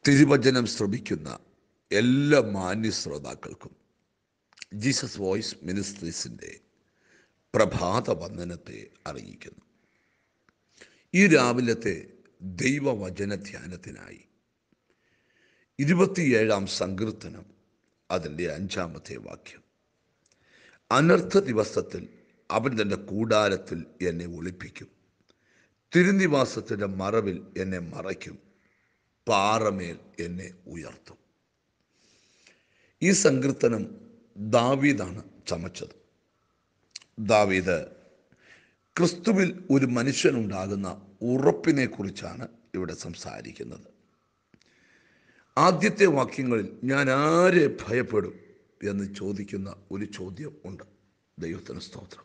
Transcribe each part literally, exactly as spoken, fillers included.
തിരുവചനം ശ്രമിക്കുന്ന എല്ലാ മാന്യ ശ്രോതാക്കൾക്കും ജീസസ് വോയിസ് മിനിസ്ട്രീസിൻ്റെ പ്രഭാത വന്ദനത്തെ അറിയിക്കുന്നു. ഈ രാവിലത്തെ ദൈവവചന ധ്യാനത്തിനായി ഇരുപത്തിയേഴാം സങ്കീർത്തനം അതിൻ്റെ അഞ്ചാമത്തെ വാക്യം. അനർത്ഥ ദിവസത്തിൽ അവൻ തൻ്റെ കൂടാരത്തിൽ എന്നെ ഒളിപ്പിക്കും, തിരുനിവാസത്തിൻ്റെ മറവിൽ എന്നെ മറയ്ക്കും, പാറമേൽ എന്നെ ഉയർത്തും. ഈ സങ്കീർത്തനം ദാവീദാണ് ചമച്ചത്. ദാവീദ് ക്രിസ്തുവിൽ ഒരു മനുഷ്യനുണ്ടാകുന്ന ഉറപ്പിനെ കുറിച്ചാണ് ഇവിടെ സംസാരിക്കുന്നത്. ആദ്യത്തെ വാക്യങ്ങളിൽ ഞാൻ ആരെ ഭയപ്പെടും എന്ന് ചോദിക്കുന്ന ഒരു ചോദ്യം ഉണ്ട്. ദൈവത്തിന് സ്തോത്രം.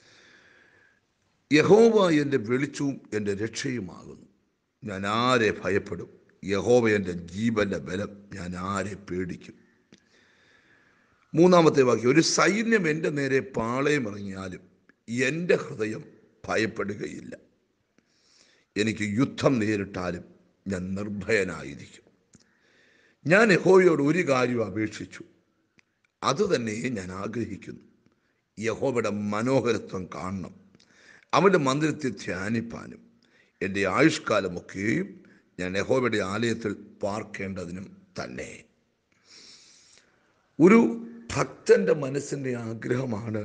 യഹോവ എൻ്റെ വെളിച്ചവും എൻ്റെ രക്ഷയുമാകുന്നു, ഞാൻ ആരെ ഭയപ്പെടും? യഹോവ എൻ്റെ ജീവൻ്റെ ബലം, ഞാൻ ആരെ പേടിക്കും? മൂന്നാമത്തെ വാക്യം, ഒരു സൈന്യം എൻ്റെ നേരെ പാളയം ഇറങ്ങിയാലും എൻ്റെ ഹൃദയം ഭയപ്പെടുകയില്ല. എനിക്ക് യുദ്ധം നേരിട്ടാലും ഞാൻ നിർഭയനായിരിക്കും. ഞാൻ യഹോവയോട് ഒരു കാര്യം അപേക്ഷിച്ചു, അതുതന്നെ ഞാൻ ആഗ്രഹിക്കുന്നു, യഹോവയുടെ മനോഹരത്വം കാണണം, അവൻ്റെ മന്ദിരത്തിൽ ധ്യാനിപ്പാനും എൻ്റെ ആയുഷ്കാലമൊക്കെയും ഞാൻ യഹോവയുടെ ആലയത്തിൽ പാർക്കേണ്ടതിനും തന്നെ. ഒരു ഭക്തൻ്റെ മനസ്സിൻ്റെ ആഗ്രഹമാണ്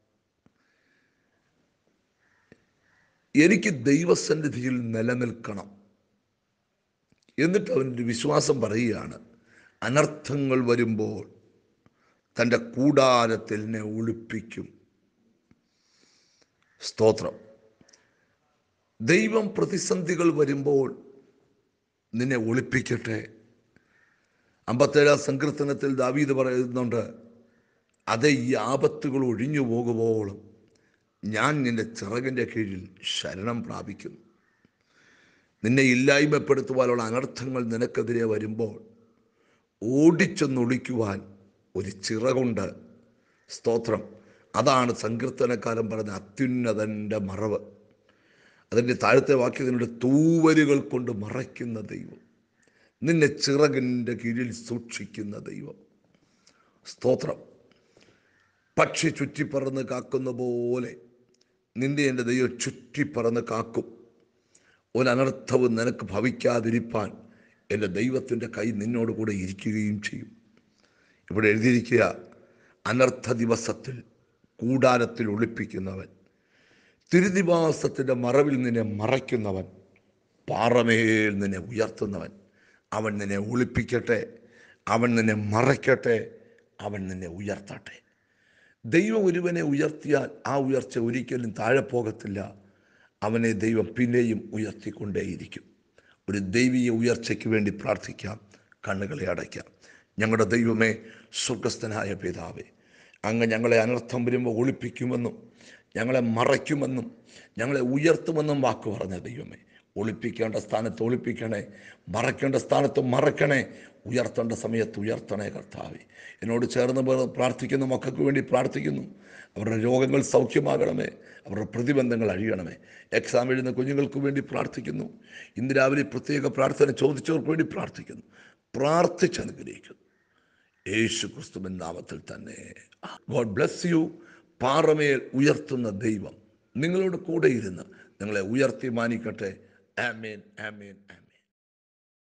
എനിക്ക് ദൈവസന്നിധിയിൽ നിലനിൽക്കണം. എന്നിട്ട് അവൻ്റെ വിശ്വാസം പറയുകയാണ്, അനർത്ഥങ്ങൾ വരുമ്പോൾ തൻ്റെ കൂടാരത്തിൽ എന്നെ ഒളിപ്പിക്കും. സ്തോത്രം. ദൈവം പ്രതിസന്ധികൾ വരുമ്പോൾ നിന്നെ ഒളിപ്പിക്കട്ടെ. അമ്പത്തേഴാം സങ്കീർത്തനത്തിൽ ദാവീദ് പറയുന്നുണ്ട്, അതേ ഈ ആപത്തുകൾ ഒഴിഞ്ഞു പോകുമ്പോഴും ഞാൻ നിന്റെ ചിറകിൻ്റെ കീഴിൽ ശരണം പ്രാപിക്കും. നിന്നെ ഇല്ലായ്മപ്പെടുത്തുവാനുള്ള അനർത്ഥങ്ങൾ നിനക്കെതിരെ വരുമ്പോൾ ഓടിച്ചെന്നൊളിക്കുവാൻ ഒരു ചിറകുണ്ട്. സ്തോത്രം. അതാണ് സങ്കീർത്തനക്കാരൻ പറഞ്ഞ അത്യുന്നതൻ്റെ മറവ്. അതിൻ്റെ താഴത്തെ വാക്യത്തിനുണ്ട്, തൂവലുകൾ കൊണ്ട് മറയ്ക്കുന്ന ദൈവം, നിന്നെ ചിറകിൻ്റെ കീഴിൽ സൂക്ഷിക്കുന്ന ദൈവം. സ്തോത്രം. പക്ഷി ചുറ്റിപ്പറന്ന് കാക്കുന്ന പോലെ നിന്റെ എൻ്റെ ദൈവം ചുറ്റിപ്പറന്ന് കാക്കും. ഒരനർത്ഥവും നിനക്ക് ഭവിക്കാതിരിപ്പാൻ എൻ്റെ ദൈവത്തിൻ്റെ കൈ നിന്നോട് കൂടെ ഇരിക്കുകയും ചെയ്യും. ഇവിടെ എഴുതിയിരിക്കുക, അനർത്ഥ ദിവസത്തിൽ കൂടാരത്തിൽ ഒളിപ്പിക്കുന്നവൻ, തിരുനിവാസത്തിൻ്റെ മറവിൽ നിന്നെ മറയ്ക്കുന്നവൻ, പാറമേൽ നിന്നെ ഉയർത്തുന്നവൻ. അവൻ നിന്നെ ഒളിപ്പിക്കട്ടെ, അവൻ നിന്നെ മറയ്ക്കട്ടെ, അവൻ നിന്നെ ഉയർത്തട്ടെ. ദൈവം ഒരുവനെ ഉയർത്തിയാൽ ആ ഉയർച്ച ഒരിക്കലും താഴെ പോകത്തില്ല. അവനെ ദൈവം പിന്നെയും ഉയർത്തിക്കൊണ്ടേയിരിക്കും. ഒരു ദൈവീയ ഉയർച്ചയ്ക്ക് വേണ്ടി പ്രാർത്ഥിക്കാം. കണ്ണുകളെ അടയ്ക്കാം. ഞങ്ങളുടെ ദൈവമേ, സ്വർഗസ്ഥനായ പിതാവേ, അങ്ങ് ഞങ്ങളെ അനർത്ഥം വരുമ്പോൾ ഒളിപ്പിക്കുമെന്നും ഞങ്ങളെ മറയ്ക്കുമെന്നും ഞങ്ങളെ ഉയർത്തുമെന്നും വാക്ക് പറഞ്ഞ ദൈവമേ, ഒളിപ്പിക്കേണ്ട സ്ഥാനത്ത് ഒളിപ്പിക്കണേ, മറയ്ക്കേണ്ട സ്ഥാനത്ത് മറയ്ക്കണേ, ഉയർത്തേണ്ട സമയത്ത് ഉയർത്തണേ കർത്താവേ. എന്നോട് ചേർന്ന് പ്രാർത്ഥിക്കുന്ന മക്കൾക്ക് വേണ്ടി പ്രാർത്ഥിക്കുന്നു. അവരുടെ രോഗങ്ങൾ സൗഖ്യമാകണമേ, അവരുടെ പ്രതിബന്ധങ്ങൾ അഴിയണമേ. എക്സാം എഴുതുന്ന കുഞ്ഞുങ്ങൾക്ക് വേണ്ടി പ്രാർത്ഥിക്കുന്നു. ഇന്ന് രാവിലെ പ്രത്യേക പ്രാർത്ഥന ചോദിച്ചവർക്ക് വേണ്ടി പ്രാർത്ഥിക്കുന്നു. പ്രാർത്ഥിച്ചനുഗ്രഹിക്കുന്നു യേശു ക്രിസ്തുവിൻ നാമത്തിൽ തന്നെ. God bless you. പാറമേൽ ഉയർത്തുന്ന ദൈവം നിങ്ങളോട് കൂടെ ഇരുന്ന് നിങ്ങളെ ഉയർത്തി മാനിക്കട്ടെ. ആമേൻ, ആമേൻ, ആമേൻ.